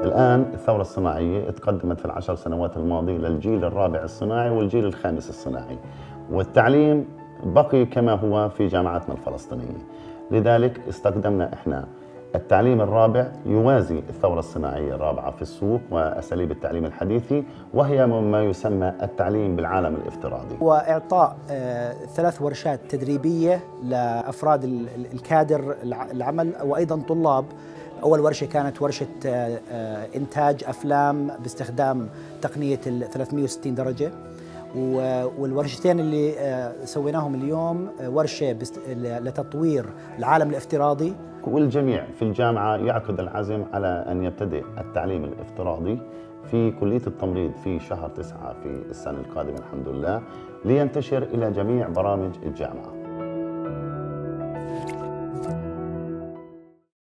الآن الثورة الصناعية تقدمت في العشر سنوات الماضية للجيل الرابع الصناعي والجيل الخامس الصناعي، والتعليم بقي كما هو في جامعاتنا الفلسطينية. لذلك استخدمنا إحنا التعليم الرابع يوازي الثورة الصناعية الرابعة في السوق وأساليب التعليم الحديثي، وهي ما يسمى التعليم بالعالم الافتراضي. وإعطاء 3 ورشات تدريبية لأفراد الكادر العمل وأيضا طلاب. أول ورشة كانت ورشة إنتاج أفلام باستخدام تقنية 360 درجة، والورشتين اللي سويناهم اليوم ورشة لتطوير العالم الافتراضي. والجميع في الجامعة يعقد العزم على أن يبتدئ التعليم الافتراضي في كلية التمريض في شهر 9 في السنة القادمة الحمد لله، لينتشر إلى جميع برامج الجامعة.